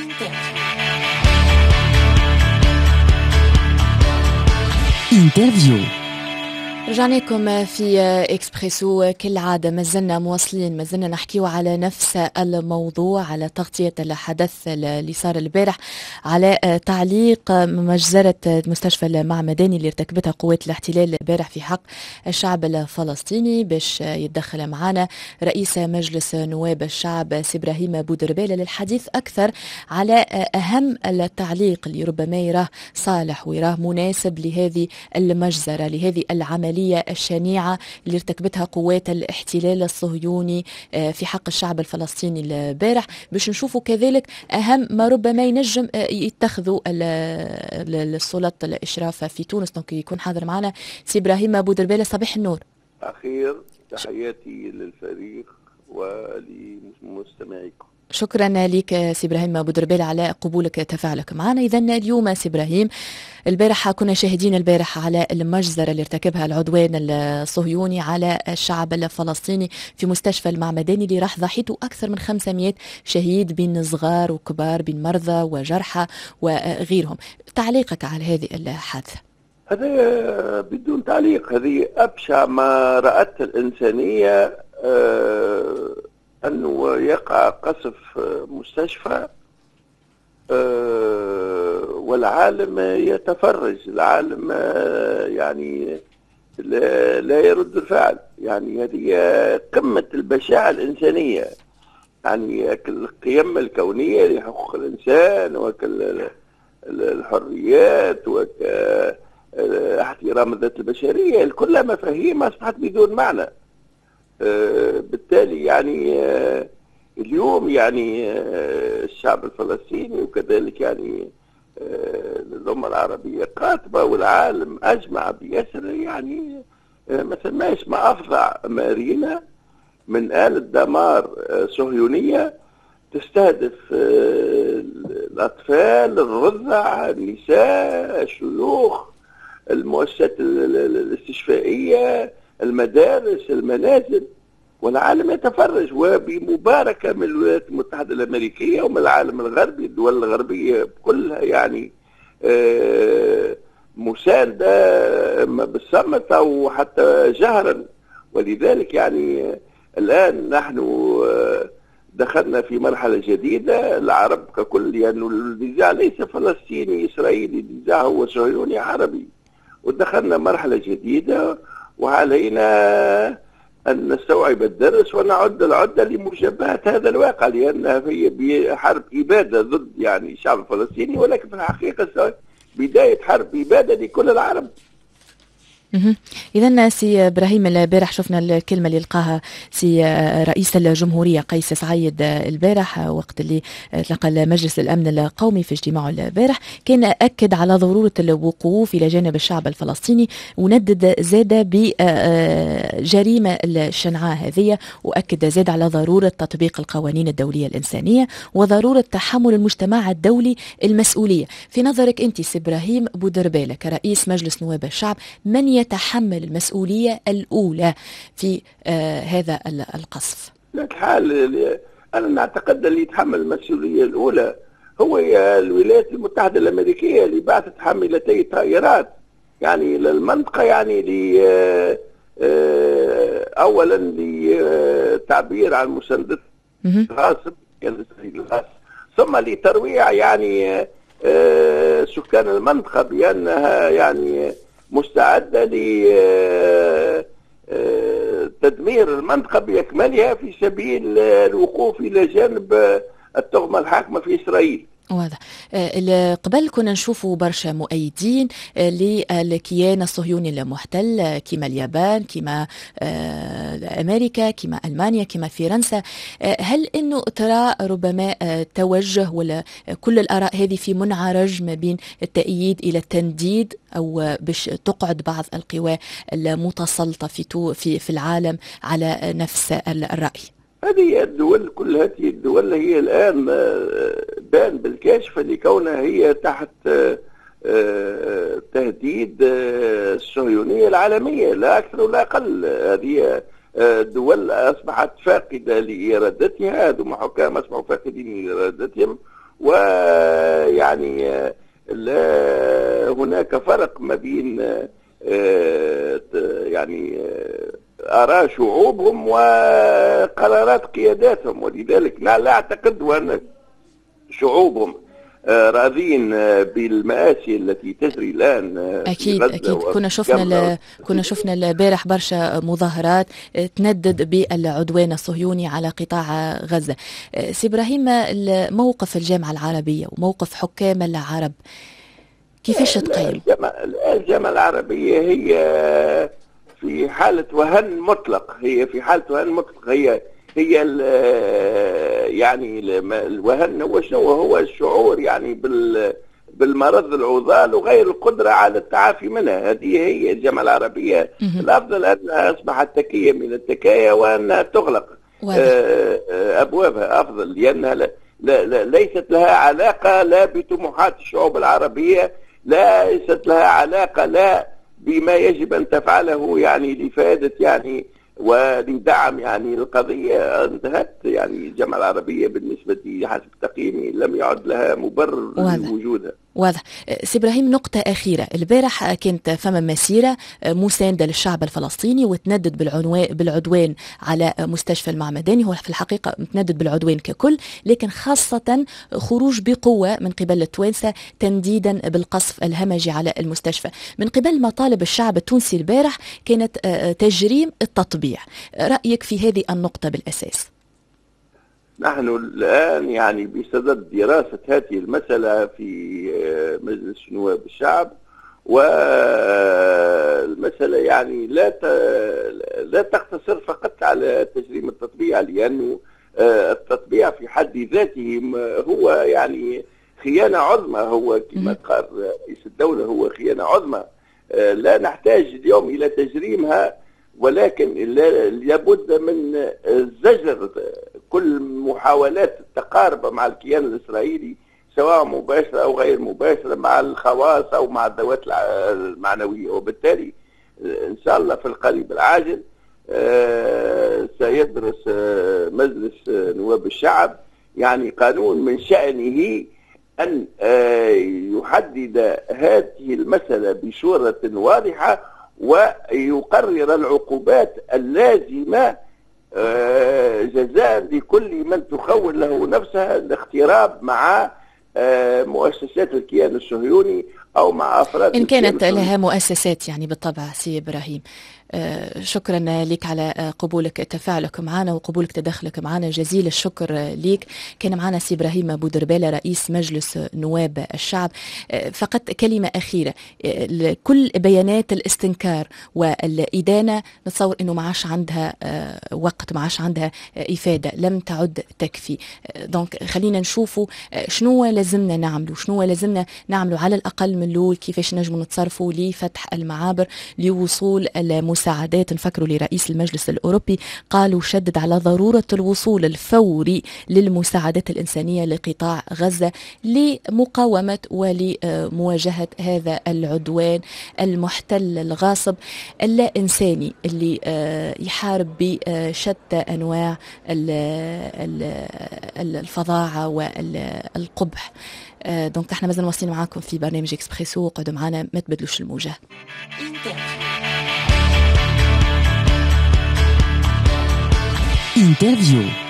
انترفيو. رجعنا لكم في إكسبريسو كالعادة، مازلنا مواصلين، مازلنا نحكيو على نفس الموضوع، على تغطية الحدث اللي صار البارح، على تعليق مجزرة مستشفى المعمداني اللي ارتكبتها قوات الاحتلال البارح في حق الشعب الفلسطيني. باش يتدخل معنا رئيس مجلس نواب الشعب سي إبراهيم بودربالة للحديث أكثر على أهم التعليق اللي ربما يراه صالح ويراه مناسب لهذه المجزرة، لهذه العملية الشنيعة اللي ارتكبتها قوات الاحتلال الصهيوني في حق الشعب الفلسطيني البارح، باش نشوفوا كذلك أهم ما ربما ينجم يتخذوا السلطات الإشراف في تونس. دونك يكون حاضر معنا سي إبراهيم بودربالة. صباح النور. أخير تحياتي للفريق ولمستمعيكم. شكرا لك سي إبراهيم بودربالة على قبولك تفاعلك معنا. إذا اليوم سي إبراهيم، البارحة كنا شاهدين البارحة على المجزرة اللي ارتكبها العدوان الصهيوني على الشعب الفلسطيني في مستشفى المعمداني اللي راح ضحيته أكثر من 500 شهيد بين صغار وكبار، بين مرضى وجرحى وغيرهم. تعليقك على هذه الحادثة؟ هذا بدون تعليق، هذه أبشع ما رأت الإنسانية، أنه يقع قصف مستشفى والعالم يتفرج، العالم يعني لا يرد الفعل. يعني هذه قمة البشاعة الإنسانية، يعني القيم الكونية لحقوق الإنسان وكالحريات واحترام الذات البشرية، كلها مفاهيم أصبحت بدون معنى. بالتالي يعني اليوم يعني الشعب الفلسطيني وكذلك يعني الأمة العربية قاطبة والعالم أجمع بيسر، يعني ما سماش ما أفظع مارينا من آلة دمار صهيونية تستهدف الأطفال، الرضع، النساء، الشيوخ، المؤسسات الاستشفائية، المدارس، المنازل، والعالم يتفرج. وبمباركة من الولايات المتحدة الأمريكية ومن العالم الغربي، الدول الغربية كلها يعني مساندة بالصمت أو حتى جهرا. ولذلك يعني الآن نحن دخلنا في مرحلة جديدة، العرب ككل، لأنه النزاع ليس فلسطيني إسرائيلي، النزاع هو صهيوني عربي، ودخلنا مرحلة جديدة وعلينا أن نستوعب الدرس ونعد العدة لمجابهة هذا الواقع، لأنها هي حرب إبادة ضد يعني الشعب الفلسطيني، ولكن في الحقيقة بداية حرب إبادة لكل العرب. إذا سي إبراهيم، البارح شفنا الكلمة اللي لقاها سي رئيس الجمهورية قيس سعيد البارح وقت اللي تلقى مجلس الأمن القومي في اجتماعه البارح، كان أكد على ضرورة الوقوف إلى جانب الشعب الفلسطيني، وندد زاد بجريمة الشنعاء هذه، وأكد زاد على ضرورة تطبيق القوانين الدولية الإنسانية وضرورة تحمل المجتمع الدولي المسؤولية. في نظرك أنت سي إبراهيم بودربالة كرئيس مجلس نواب الشعب، من يتحمل المسؤولية الأولى في هذا القصف؟ الحال أنا نعتقد اللي يتحمل المسؤولية الأولى هو الولايات المتحدة الأمريكية، اللي بعثت حاملتي طائرات يعني للمنطقة، يعني أولا لتعبير عن مساندة الغاصب ثم لترويع يعني سكان المنطقة بأنها يعني مستعدة لتدمير المنطقة بأكملها في سبيل الوقوف إلى جانب التهمة الحاكمة في إسرائيل. واضح. قبل كنا نشوفوا برشا مؤيدين للكيان الصهيوني المحتل، كما اليابان، كما أمريكا، كما ألمانيا، كما فرنسا. هل أنه ترى ربما توجه ولا كل الآراء هذه في منعرج ما بين التأييد إلى التنديد، أو باش تقعد بعض القوى المتسلطة في العالم على نفس الرأي؟ هذه الدول، كل هذه الدول هي الآن بان بالكاشف لكونها هي تحت تهديد الصهيونية العالمية، لا أكثر ولا أقل. هذه الدول أصبحت فاقدة لإرادتها، هذو حكام أصبحوا فاقدين لإرادتهم، ويعني هناك فرق ما بين يعني آراء شعوبهم وقرارات قياداتهم، ولذلك لا أعتقد أن شعوبهم راضين بالمآسي التي تجري الآن. أكيد كنا شفنا البارح برشا مظاهرات تندد بالعدوان الصهيوني على قطاع غزة. سي إبراهيم، موقف الجامعة العربية وموقف حكام العرب كيفاش تقيم؟ الجامعة العربية هي في حالة وهن مطلق، هي يعني الوهن هو شنو؟ هو الشعور يعني بالمرض العضال وغير القدرة على التعافي منها. هذه هي الجامعة العربية. الأفضل أنها أصبحت تكية من التكايا وأنها تغلق أبوابها، أفضل، لأنها ليست لها علاقة لا بطموحات الشعوب العربية، ليست لها علاقة لا بما يجب أن تفعله يعني لفائدة يعني ولدعم يعني القضية. انتهت يعني الجامعة العربية بالنسبة حسب تقييمي لم يعد لها مبرر لوجودها. واضح. سي إبراهيم، نقطة أخيرة. البارح كانت فما مسيرة مساندة للشعب الفلسطيني وتندد بالعدوان على مستشفى المعمداني. هو في الحقيقة متندد بالعدوان ككل، لكن خاصة خروج بقوة من قبل التوانسة تنديدا بالقصف الهمجي على المستشفى. من قبل مطالب الشعب التونسي البارح كانت تجريم التطبيع. رأيك في هذه النقطة بالأساس؟ نحن الآن يعني بصدد دراسة هذه المسألة في مجلس نواب الشعب، والمسألة يعني لا تقتصر فقط على تجريم التطبيع، لأنه التطبيع في حد ذاته هو يعني خيانة عظمى. هو كما قال رئيس الدولة هو خيانة عظمى لا نحتاج اليوم إلى تجريمها، ولكن لابد من زجر كل محاولات التقارب مع الكيان الإسرائيلي سواء مباشرة أو غير مباشرة مع الخواص أو مع الذوات المعنوية. وبالتالي إن شاء الله في القريب العاجل سيدرس مجلس نواب الشعب يعني قانون من شأنه أن يحدد هذه المسألة بصورة واضحة ويقرر العقوبات اللازمة جزاء لكل من تخول له نفسها الاقتراب مع مؤسسات الكيان الصهيوني أو مع أفراد إن كانت لها مؤسسات يعني بالطبع. سي إبراهيم، شكرا لك على قبولك تفاعلك معنا وقبولك تدخلك معنا، جزيل الشكر لك. كان معنا سي إبراهيم بودربالة رئيس مجلس نواب الشعب. فقط كلمة أخيرة، كل بيانات الاستنكار والإدانة نتصور أنه ما عاش عندها وقت، ما عاش عندها إفادة، لم تعد تكفي. دونك خلينا نشوفوا شنو لازمنا نعملوا على الأقل من الأول، كيفاش نجموا نتصرفوا لفتح المعابر لوصول المساعدات. نفكروا لرئيس المجلس الأوروبي قالوا شدد على ضرورة الوصول الفوري للمساعدات الإنسانية لقطاع غزة لمقاومة ولمواجهة هذا العدوان المحتل الغاصب اللا إنساني اللي يحارب بشتى أنواع الفظاعة والقبح. دونك احنا مازال واصلين معاكم في برنامج اكسبريسو، قعدوا معنا ما تبدلوش الموجة. انترفيو